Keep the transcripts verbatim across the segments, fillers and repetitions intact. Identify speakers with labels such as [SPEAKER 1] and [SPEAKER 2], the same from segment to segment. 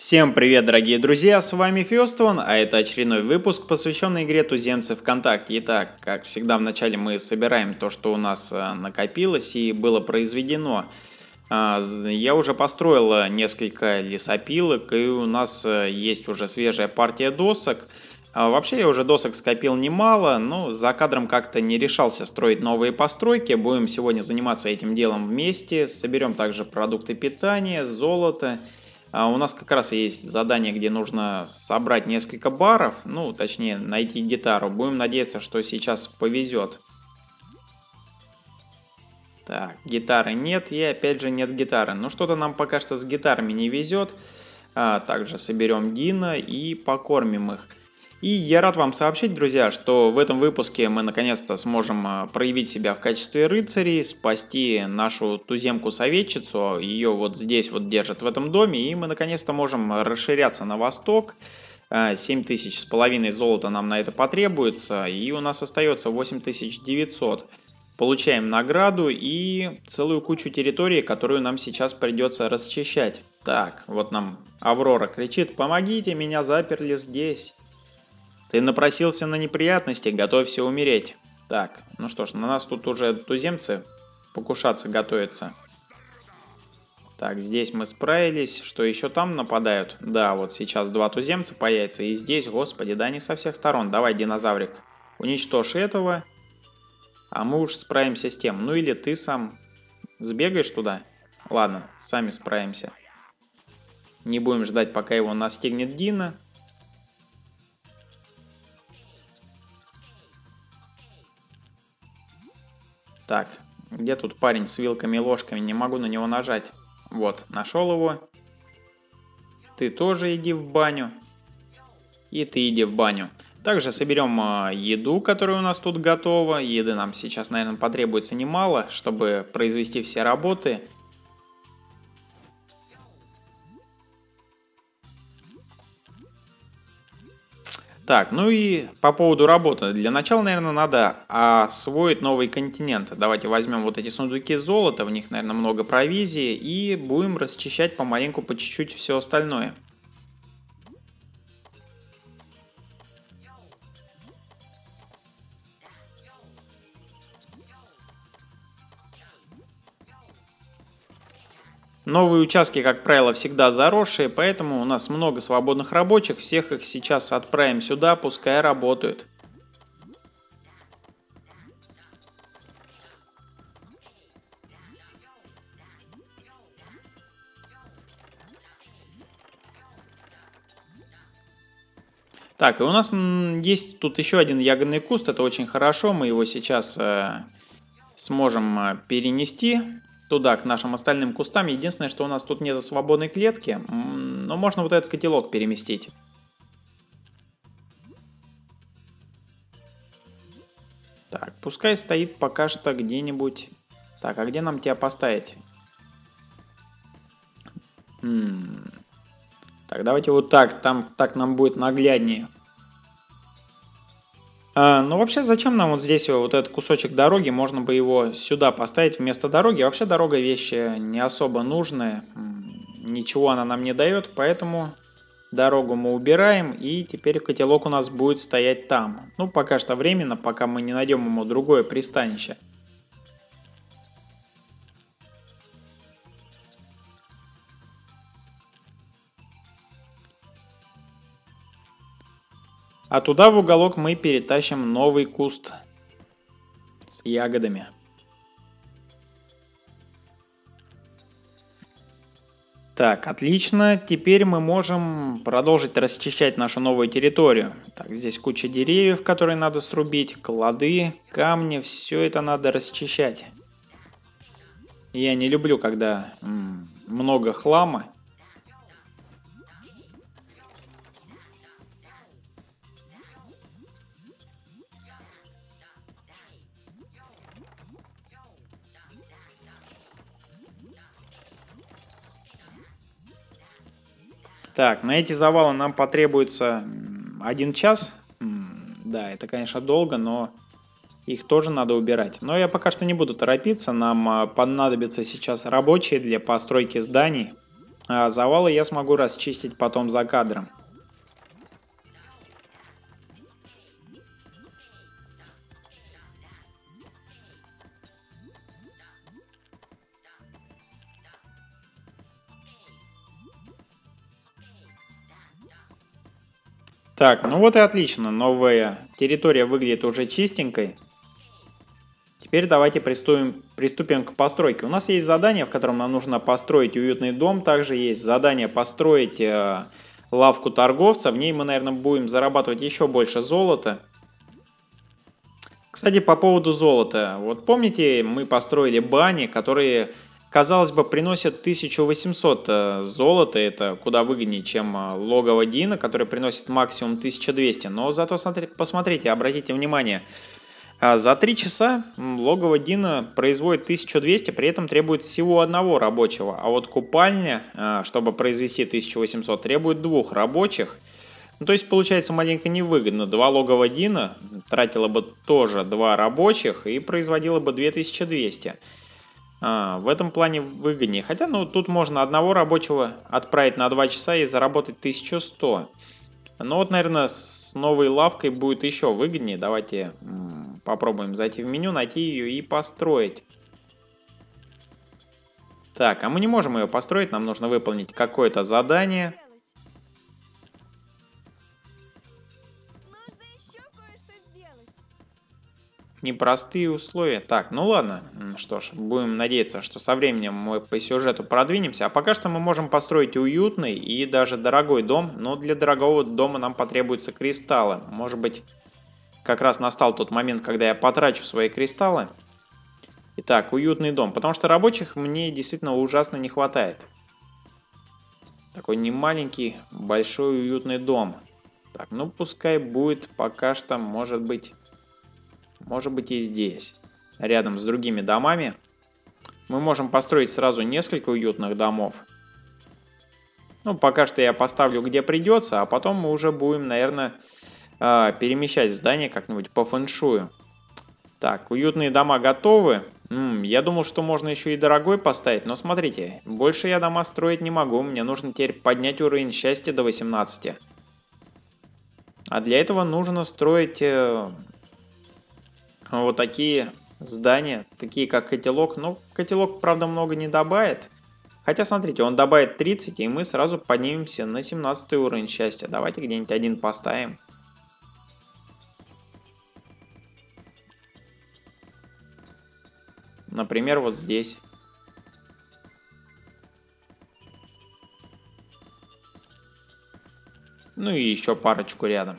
[SPEAKER 1] Всем привет, дорогие друзья, с вами Фёстон, а это очередной выпуск, посвященный игре Туземцы ВКонтакте. Итак, как всегда, вначале мы собираем то, что у нас э, накопилось и было произведено. А, з- Я уже построил э, несколько лесопилок, и у нас э, есть уже свежая партия досок. А, Вообще я уже досок скопил немало, но за кадром как-то не решался строить новые постройки. Будем сегодня заниматься этим делом вместе. Соберем также продукты питания, золото. А у нас как раз есть задание, где нужно собрать несколько баров, ну, точнее, найти гитару. Будем надеяться, что сейчас повезет. Так, гитары нет, и опять же нет гитары. Ну, что-то нам пока что с гитарами не везет. А, также соберем Дина и покормим их. И я рад вам сообщить, друзья, что в этом выпуске мы наконец-то сможем а, проявить себя в качестве рыцарей, спасти нашу туземку-советчицу. Ее вот здесь вот держат в этом доме, и мы наконец-то можем расширяться на восток. А, семь тысяч с половиной золота нам на это потребуется, и у нас остается восемь тысяч девятьсот. Получаем награду и целую кучу территории, которую нам сейчас придется расчищать. Так, вот нам Аврора кричит: «Помогите, меня заперли здесь». Ты напросился на неприятности, готовься умереть. Так, ну что ж, на нас тут уже туземцы покушаться готовятся. Так, здесь мы справились. Что еще там нападают? Да, вот сейчас два туземца появятся. И здесь, господи, да они со всех сторон. Давай, динозаврик, уничтожь этого. А мы уж справимся с тем. Ну или ты сам сбегаешь туда. Ладно, сами справимся. Не будем ждать, пока его настигнет Дина. Так, где тут парень с вилками и ложками? Не могу на него нажать. Вот, нашел его. Ты тоже иди в баню. И ты иди в баню. Также соберем э, еду, которая у нас тут готова. Еды нам сейчас, наверное, потребуется немало, чтобы произвести все работы. Так, ну и по поводу работы. Для начала, наверное, надо освоить новый континент. Давайте возьмем вот эти сундуки золота, в них, наверное, много провизии, и будем расчищать помаленьку, по чуть-чуть все остальное. Новые участки, как правило, всегда заросшие, поэтому у нас много свободных рабочих. Всех их сейчас отправим сюда, пускай работают. Так, и у нас м, есть тут еще один ягодный куст, это очень хорошо, мы его сейчас э, сможем э, перенести туда, к нашим остальным кустам. Единственное, что у нас тут нет свободной клетки, м, но можно вот этот котелок переместить. Так, пускай стоит пока что где-нибудь. Так, а где нам тебя поставить? М, Так, давайте вот так, там так нам будет нагляднее. А, ну вообще, зачем нам вот здесь вот этот кусочек дороги? Можно бы его сюда поставить вместо дороги. Вообще дорога вещь э, не особо нужная. М, Ничего она нам не дает, поэтому дорогу мы убираем. И теперь котелок у нас будет стоять там. Ну, пока что временно, пока мы не найдем ему другое пристанище. А туда в уголок мы перетащим новый куст с ягодами. Так, отлично. Теперь мы можем продолжить расчищать нашу новую территорию. Так, здесь куча деревьев, которые надо срубить, клады, камни, все это надо расчищать. Я не люблю, когда м, много хлама. Так, на эти завалы нам потребуется м, один час. М, Да, это, конечно, долго, но их тоже надо убирать. Но я пока что не буду торопиться. Нам а, понадобятся сейчас рабочие для постройки зданий. А завалы я смогу расчистить потом за кадром. Так, ну вот и отлично. Новая территория выглядит уже чистенькой. Теперь давайте приступим, приступим к постройке. У нас есть задание, в котором нам нужно построить уютный дом. Также есть задание построить э, лавку торговца. В ней мы, наверное, будем зарабатывать еще больше золота. Кстати, по поводу золота. Вот помните, мы построили бани, которые, казалось бы, приносят тысячу восемьсот э, золота. Это куда выгоднее, чем э, логово Дина, который приносит максимум тысячу двести. Но зато смотри, посмотрите, обратите внимание. А за три часа логово Дина производит тысячу двести, при этом требует всего одного рабочего. А вот купальня, а, чтобы произвести тысячу восемьсот, требует двух рабочих. Ну, то есть получается маленько невыгодно. Два логово Дина тратило бы тоже два рабочих и производило бы две тысячи двести. А, в этом плане выгоднее. Хотя, ну, тут можно одного рабочего отправить на два часа и заработать тысячу сто. Ну вот, наверное, с новой лавкой будет еще выгоднее. Давайте м, попробуем зайти в меню, найти ее и построить. Так, а мы не можем ее построить, нам нужно выполнить какое-то задание. Непростые условия. Так, ну ладно. Что ж, будем надеяться, что со временем мы по сюжету продвинемся. А пока что мы можем построить уютный и даже дорогой дом. Но для дорогого дома нам потребуются кристаллы. Может быть, как раз настал тот момент, когда я потрачу свои кристаллы. Итак, уютный дом. Потому что рабочих мне действительно ужасно не хватает. Такой немаленький, большой уютный дом. Так, ну пускай будет пока что, может быть... Может быть и здесь, рядом с другими домами. Мы можем построить сразу несколько уютных домов. Ну, пока что я поставлю где придется, а потом мы уже будем, наверное, перемещать здание как-нибудь по фэншую. Так, уютные дома готовы. М-м, я думал, что можно еще и дорогой поставить, но смотрите, больше я дома строить не могу. Мне нужно теперь поднять уровень счастья до восемнадцати. А для этого нужно строить... Вот такие здания, такие как котелок. Ну, котелок, правда, много не добавит. Хотя, смотрите, он добавит тридцать, и мы сразу поднимемся на семнадцатый уровень счастья. Давайте где-нибудь один поставим. Например, вот здесь. Ну и еще парочку рядом.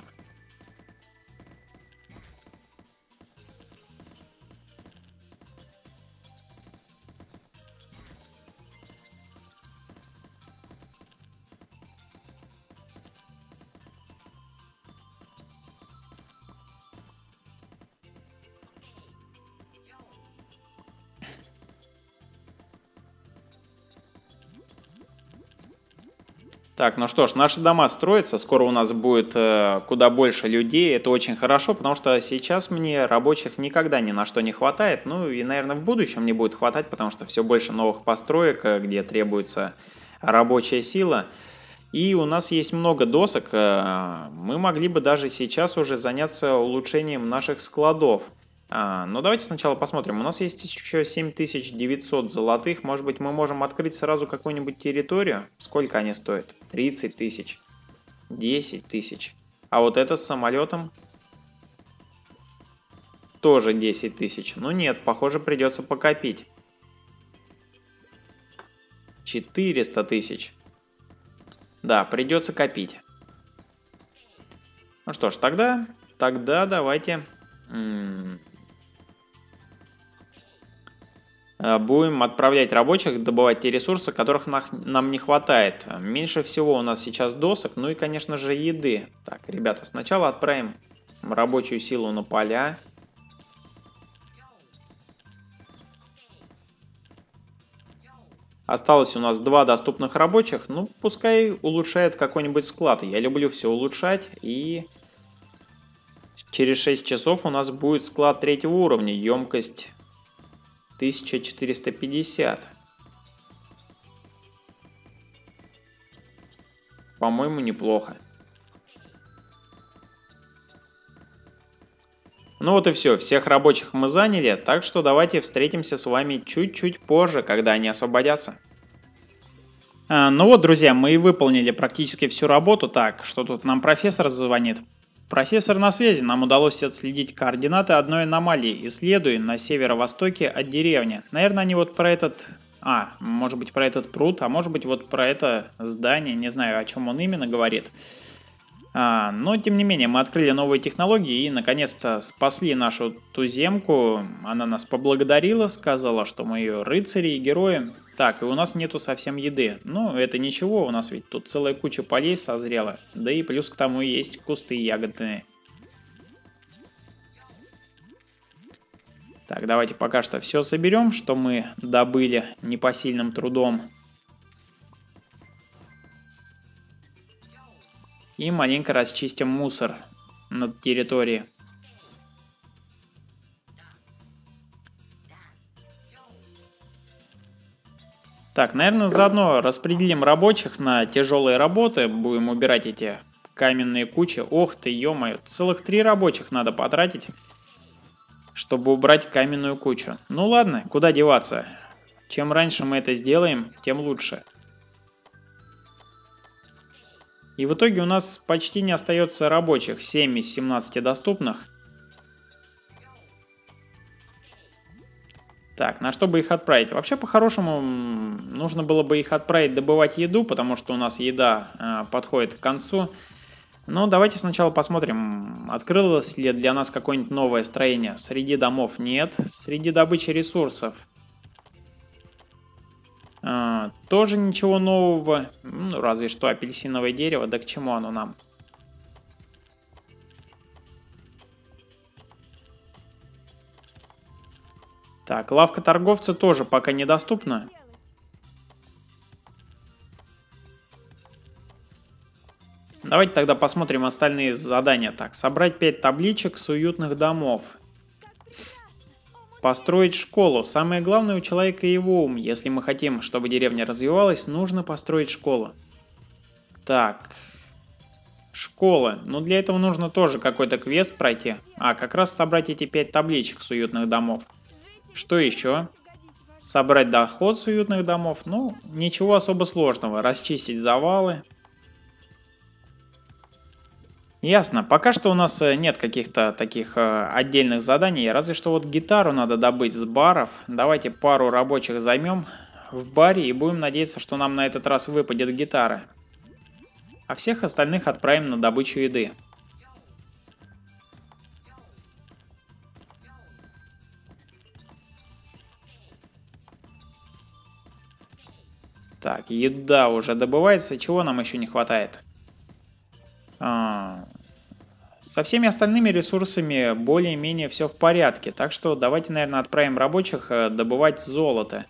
[SPEAKER 1] Так, ну что ж, наши дома строятся, скоро у нас будет э, куда больше людей, это очень хорошо, потому что сейчас мне рабочих никогда ни на что не хватает, ну и, наверное, в будущем не будет хватать, потому что все больше новых построек, э, где требуется рабочая сила, и у нас есть много досок, э, мы могли бы даже сейчас уже заняться улучшением наших складов. А, ну давайте сначала посмотрим. У нас есть еще семь тысяч девятьсот золотых. Может быть, мы можем открыть сразу какую-нибудь территорию? Сколько они стоят? тридцать тысяч. десять тысяч. А вот это с самолетом? Тоже десять тысяч. Ну нет, похоже, придется покопить. четыреста тысяч. Да, придется копить. Ну что ж, тогда, тогда давайте... Будем отправлять рабочих добывать те ресурсы, которых нам не хватает. Меньше всего у нас сейчас досок, ну и, конечно же, еды. Так, ребята, сначала отправим рабочую силу на поля. Осталось у нас два доступных рабочих. Ну, пускай улучшает какой-нибудь склад. Я люблю все улучшать. И через шесть часов у нас будет склад третьего уровня. Емкость... тысяча четыреста пятьдесят. по-моему, неплохо. Ну вот и все, всех рабочих мы заняли, так что давайте встретимся с вами чуть-чуть позже, когда они освободятся. А, ну вот, друзья, мы и выполнили практически всю работу. Так, что тут нам профессор звонит? Профессор на связи, нам удалось отследить координаты одной аномалии, исследуя на северо-востоке от деревни. Наверное, они вот про этот... А, может быть про этот пруд, а может быть вот про это здание, не знаю, о чем он именно говорит. А, но, тем не менее, мы открыли новые технологии и, наконец-то, спасли нашу туземку. Она нас поблагодарила, сказала, что мы ее рыцари и герои. Так, и у нас нету совсем еды. Ну, это ничего, у нас ведь тут целая куча полей созрела. Да и плюс к тому есть кусты ягодные. Так, давайте пока что все соберем, что мы добыли непосильным трудом. И маленько расчистим мусор на территории. Так, наверное, заодно распределим рабочих на тяжелые работы. Будем убирать эти каменные кучи. Ох ты, ё-моё, целых три рабочих надо потратить, чтобы убрать каменную кучу. Ну ладно, куда деваться. Чем раньше мы это сделаем, тем лучше. И в итоге у нас почти не остается рабочих. семь из семнадцати доступных. Так, на что бы их отправить? Вообще, по-хорошему, нужно было бы их отправить добывать еду, потому что у нас еда э, подходит к концу. Но давайте сначала посмотрим, открылось ли для нас какое-нибудь новое строение. Среди домов нет, среди добычи ресурсов э, тоже ничего нового. Ну, разве что апельсиновое дерево, да к чему оно нам? Так, лавка торговца тоже пока недоступна. Давайте тогда посмотрим остальные задания. Так, собрать пять табличек с уютных домов. Построить школу. Самое главное у человека его ум. Если мы хотим, чтобы деревня развивалась, нужно построить школу. Так. Школа. Ну, для этого нужно тоже какой-то квест пройти. А, как раз собрать эти пять табличек с уютных домов. Что еще? Собрать доход с уютных домов. Ну, ничего особо сложного. Расчистить завалы. Ясно. Пока что у нас нет каких-то таких э, отдельных заданий. Разве что вот гитару надо добыть с баров. Давайте пару рабочих займем в баре и будем надеяться, что нам на этот раз выпадет гитара. А всех остальных отправим на добычу еды. Так, еда уже добывается. Чего нам еще не хватает? А, со всеми остальными ресурсами более-менее все в порядке. Так что давайте, наверное, отправим рабочих добывать золото.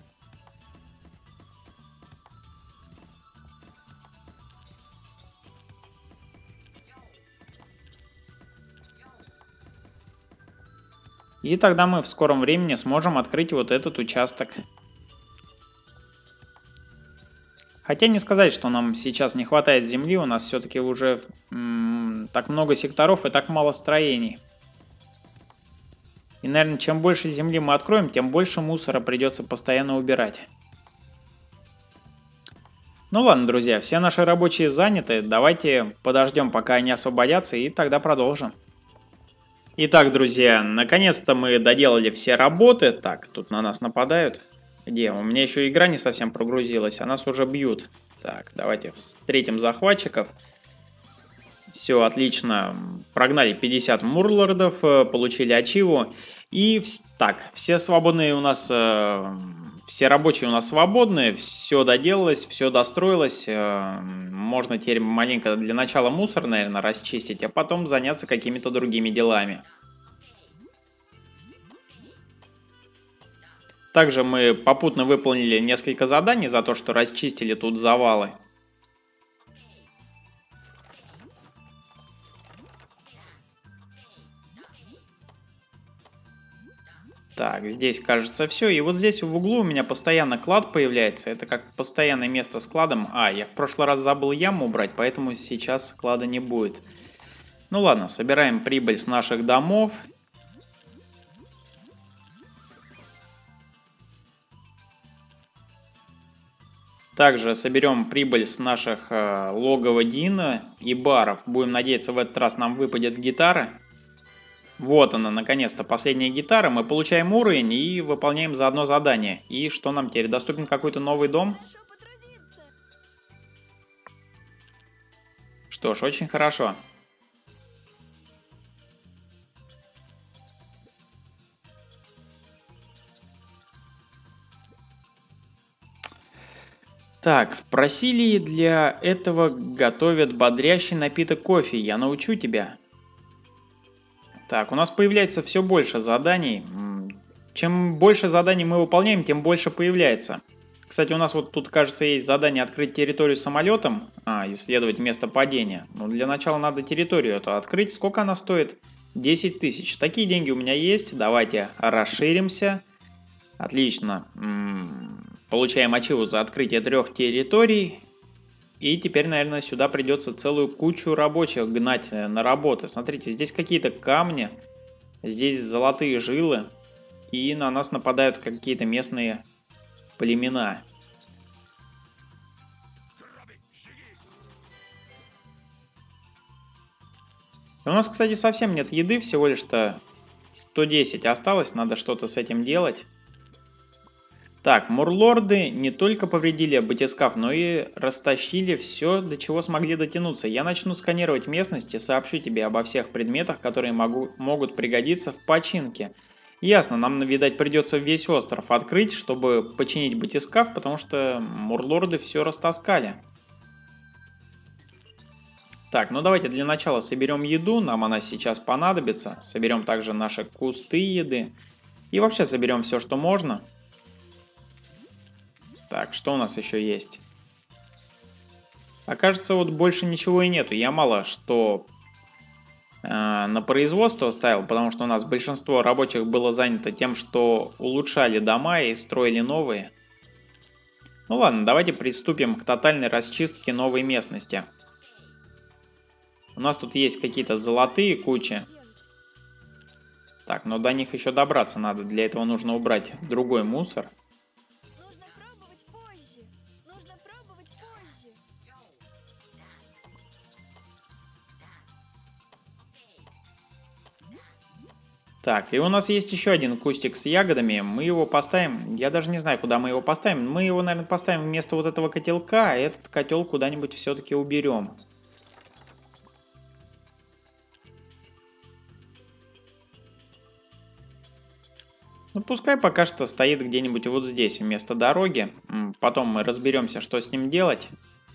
[SPEAKER 1] И тогда мы в скором времени сможем открыть вот этот участок. Хотя не сказать, что нам сейчас не хватает земли, у нас все-таки уже м, так много секторов и так мало строений. И, наверное, чем больше земли мы откроем, тем больше мусора придется постоянно убирать. Ну ладно, друзья, все наши рабочие заняты, давайте подождем, пока они освободятся, и тогда продолжим. Итак, друзья, наконец-то мы доделали все работы. Так, тут на нас нападают. Где? У меня еще игра не совсем прогрузилась, а нас уже бьют. Так, давайте встретим захватчиков. Все, отлично. Прогнали пятьдесят мурлордов, получили ачиву. И так, все свободные у нас, все рабочие у нас свободны. Все доделалось, все достроилось. Можно теперь маленько для начала мусор, наверное, расчистить, а потом заняться какими-то другими делами. Также мы попутно выполнили несколько заданий за то, что расчистили тут завалы. Так, здесь кажется все. И вот здесь в углу у меня постоянно клад появляется. Это как постоянное место с кладом. А, я в прошлый раз забыл яму убрать, поэтому сейчас клада не будет. Ну ладно, собираем прибыль с наших домов. Также соберем прибыль с наших э, логово Дина и баров. Будем надеяться, в этот раз нам выпадет гитара. Вот она, наконец-то, последняя гитара. Мы получаем уровень и выполняем заодно задание. И что нам теперь? Доступен какой-то новый дом? Что ж, очень хорошо. Так, в Просилии для этого готовят бодрящий напиток кофе. Я научу тебя. Так, у нас появляется все больше заданий. Чем больше заданий мы выполняем, тем больше появляется. Кстати, у нас вот тут, кажется, есть задание открыть территорию самолетом. А, исследовать место падения. Но для начала надо территорию эту открыть. Сколько она стоит? десять тысяч. Такие деньги у меня есть. Давайте расширимся. Отлично. М-м-м. Получаем ачиву за открытие трех территорий. И теперь, наверное, сюда придется целую кучу рабочих гнать на работы. Смотрите, здесь какие-то камни. Здесь золотые жилы. И на нас нападают какие-то местные племена. У нас, кстати, совсем нет еды. Всего лишь-то сто десять осталось. Надо что-то с этим делать. Так, мурлорды не только повредили батискаф, но и растащили все, до чего смогли дотянуться. Я начну сканировать местность и сообщу тебе обо всех предметах, которые могу, могут пригодиться в починке. Ясно, нам, видать, придется весь остров открыть, чтобы починить батискаф, потому что мурлорды все растаскали. Так, ну давайте для начала соберем еду, нам она сейчас понадобится. Соберем также наши кусты еды. И вообще соберем все, что можно. Так, что у нас еще есть? Окажется, вот больше ничего и нету. Я мало что э, на производство ставил, потому что у нас большинство рабочих было занято тем, что улучшали дома и строили новые. Ну ладно, давайте приступим к тотальной расчистке новой местности. У нас тут есть какие-то золотые кучи. Так, но до них еще добраться надо. Для этого нужно убрать другой мусор. Так, и у нас есть еще один кустик с ягодами. Мы его поставим. Я даже не знаю, куда мы его поставим. Мы его, наверное, поставим вместо вот этого котелка, а этот котел куда-нибудь все-таки уберем. Ну, пускай пока что стоит где-нибудь вот здесь, вместо дороги. Потом мы разберемся, что с ним делать.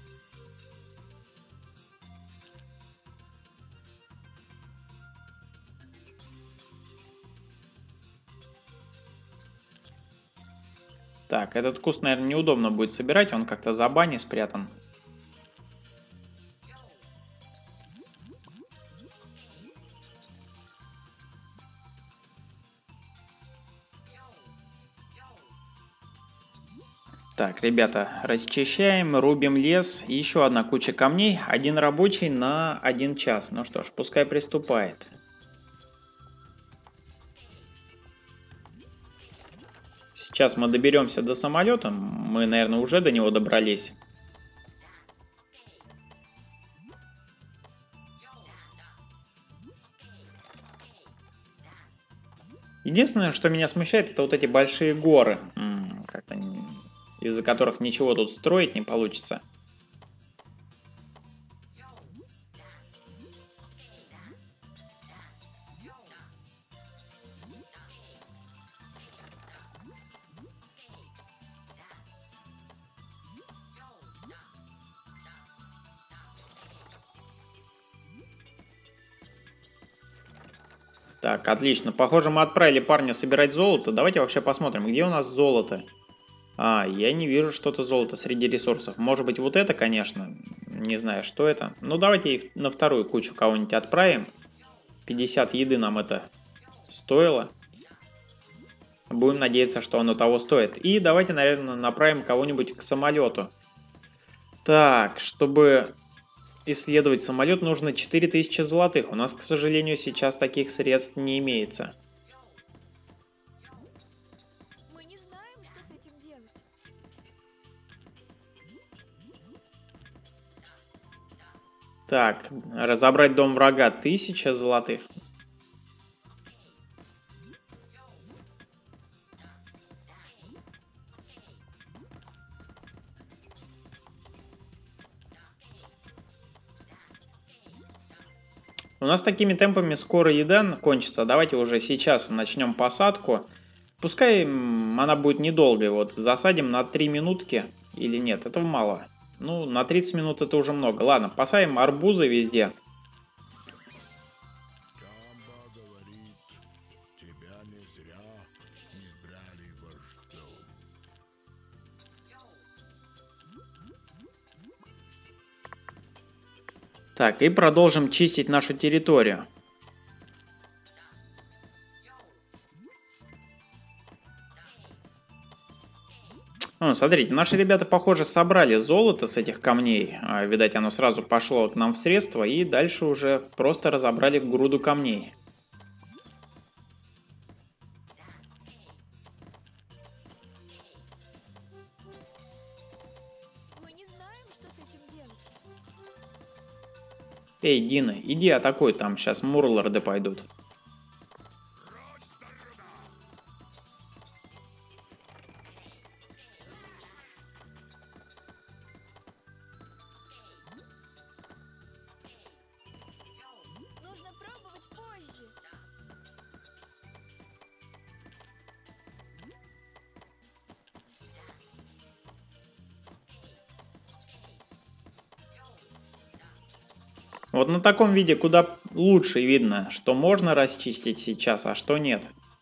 [SPEAKER 1] Так, этот куст, наверное, неудобно будет собирать, он как-то за баней спрятан. Так, ребята, расчищаем, рубим лес. И еще одна куча камней. Один рабочий на один час. Ну что ж, пускай приступает. Сейчас мы доберемся до самолета. Мы, наверное, уже до него добрались. Единственное, что меня смущает, это вот эти большие горы. Как-то из-за которых ничего тут строить не получится. Так, отлично. Похоже, мы отправили парня собирать золото. Давайте вообще посмотрим, где у нас золото. А, я не вижу что-то золото среди ресурсов. Может быть, вот это, конечно. Не знаю, что это. Ну, давайте на вторую кучу кого-нибудь отправим. пятьдесят еды нам это стоило. Будем надеяться, что оно того стоит. И давайте, наверное, направим кого-нибудь к самолету. Так, чтобы исследовать самолет, нужно четыре тысячи золотых. У нас, к сожалению, сейчас таких средств не имеется.
[SPEAKER 2] Мы не знаем, что с этим делать.
[SPEAKER 1] Так, разобрать дом врага тысяча золотых. У нас такими темпами скоро еда кончится. Давайте уже сейчас начнем посадку. Пускай она будет недолгой. Вот засадим на три минутки или нет, этого мало. Ну, на тридцать минут это уже много. Ладно, посадим арбузы везде.
[SPEAKER 3] Чамба говорит, тебя не зря избрали вождем.
[SPEAKER 1] Так, и продолжим чистить нашу территорию. Ну, смотрите, наши ребята, похоже, собрали золото с этих камней. А, видать, оно сразу пошло к нам в средства. И дальше уже просто разобрали груду камней.
[SPEAKER 2] Мы не знаем, что с этим делать.
[SPEAKER 1] Эй, Дина, иди атакуй, там сейчас мурларды пойдут.
[SPEAKER 2] Нужно пробовать позже.
[SPEAKER 1] Вот на таком виде куда лучше видно, что можно расчистить сейчас, а что нет.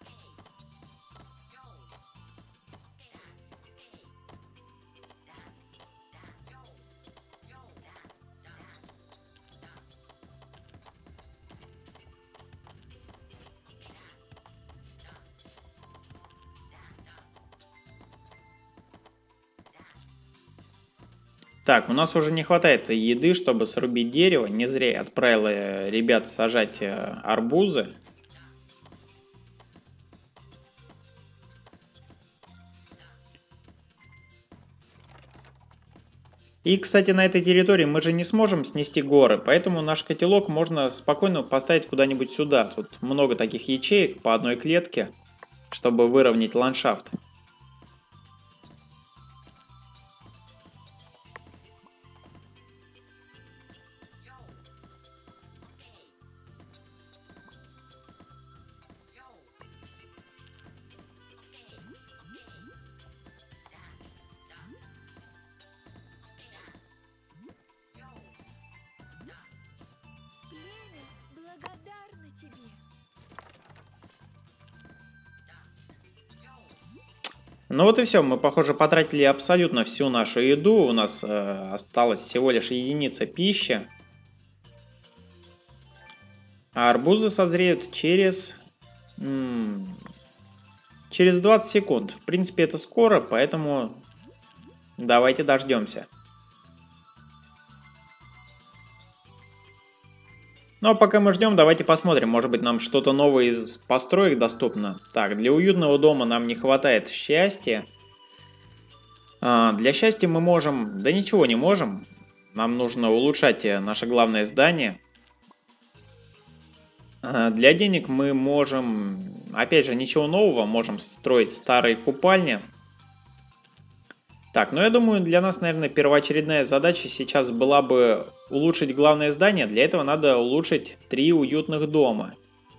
[SPEAKER 1] Так, у нас уже не хватает еды, чтобы срубить дерево. Не зря я отправил э, ребят сажать э, арбузы. И, кстати, на этой территории мы же не сможем снести горы, поэтому наш котелок можно спокойно поставить куда-нибудь сюда. Тут много таких ячеек по одной клетке, чтобы выровнять ландшафт.
[SPEAKER 2] Племя благодарна тебе.
[SPEAKER 1] Ну вот и все, мы, похоже, потратили абсолютно всю нашу еду. У нас э, осталась всего лишь единица пищи. А арбузы созреют через... м, через двадцать секунд. В принципе, это скоро, поэтому давайте дождемся. Ну а пока мы ждем, давайте посмотрим, может быть нам что-то новое из построек доступно. Так, для уютного дома нам не хватает счастья. А, для счастья мы можем... Да ничего не можем. Нам нужно улучшать э, наше главное здание. А, для денег мы можем... Опять же, ничего нового. Можем строить старые купальни. Так, ну я думаю, для нас, наверное, первоочередная задача сейчас была бы улучшить главное здание. Для этого надо улучшить три уютных дома.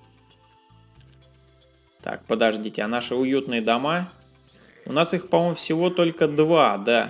[SPEAKER 1] Так, подождите, а наши уютные дома? У нас их, по-моему, всего только два, да.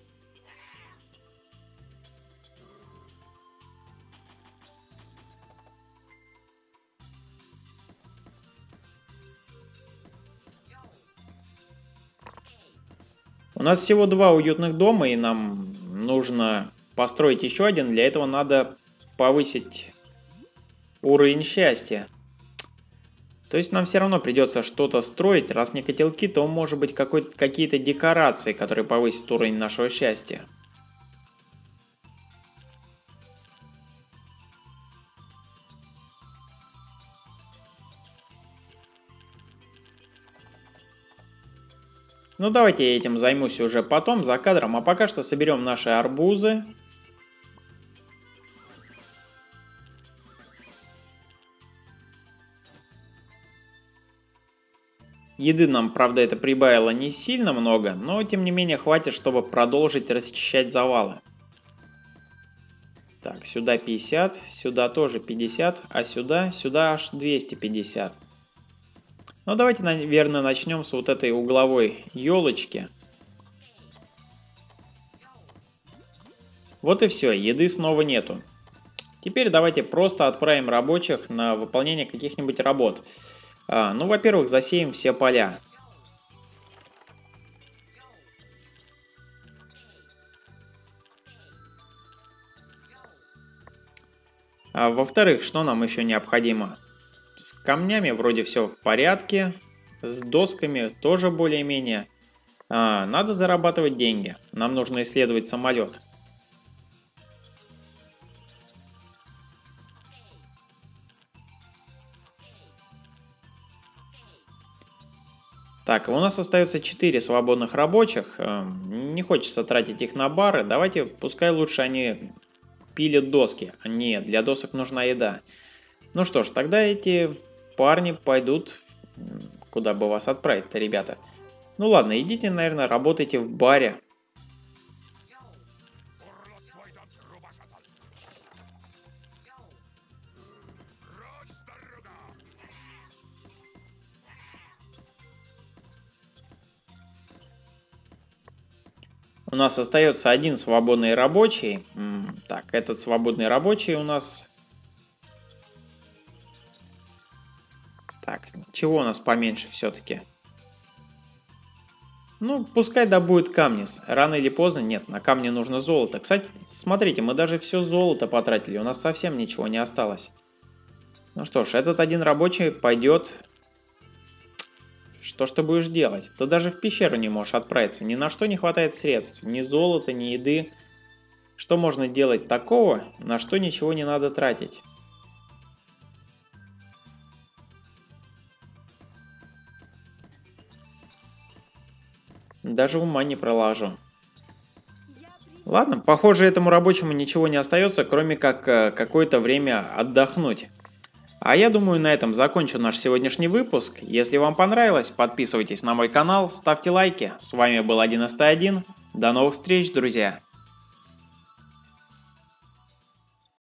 [SPEAKER 1] У нас всего два уютных дома, и нам нужно построить еще один. Для этого надо повысить уровень счастья. То есть нам все равно придется что-то строить. Раз не котелки, то может быть какие-то декорации, которые повысят уровень нашего счастья. Ну давайте я этим займусь уже потом, за кадром, а пока что соберем наши арбузы. Еды нам, правда, это прибавило не сильно много, но тем не менее хватит, чтобы продолжить расчищать завалы. Так, сюда пятьдесят, сюда тоже пятьдесят, а сюда, сюда аж двести пятьдесят. Ну давайте, наверное, начнем с вот этой угловой елочки. Вот и все, еды снова нету. Теперь давайте просто отправим рабочих на выполнение каких-нибудь работ. А, ну, во-первых, засеем все поля. А, во-вторых, что нам еще необходимо? С камнями вроде все в порядке, с досками тоже более-менее. А, надо зарабатывать деньги. Нам нужно исследовать самолет. Так, у нас остается четыре свободных рабочих. Не хочется тратить их на бары. Давайте, пускай лучше они пилят доски. Нет, для досок нужна еда. Ну что ж, тогда эти парни пойдут, куда бы вас отправить-то, ребята. Ну ладно, идите, наверное, работайте в баре. У нас остается один свободный рабочий. Так, этот свободный рабочий у нас... Так, чего у нас поменьше все-таки? Ну, пускай добудет камни. Рано или поздно, нет, на камне нужно золото. Кстати, смотрите, мы даже все золото потратили. У нас совсем ничего не осталось. Ну что ж, этот один рабочий пойдет... Что ж ты будешь делать? Ты даже в пещеру не можешь отправиться. Ни на что не хватает средств. Ни золота, ни еды. Что можно делать такого, на что ничего не надо тратить? Даже ума не проложу. Ладно, похоже, этому рабочему ничего не остается, кроме как какое-то время отдохнуть. А я думаю, на этом закончу наш сегодняшний выпуск. Если вам понравилось, подписывайтесь на мой канал, ставьте лайки. С вами был один эс тэ один. До новых встреч, друзья!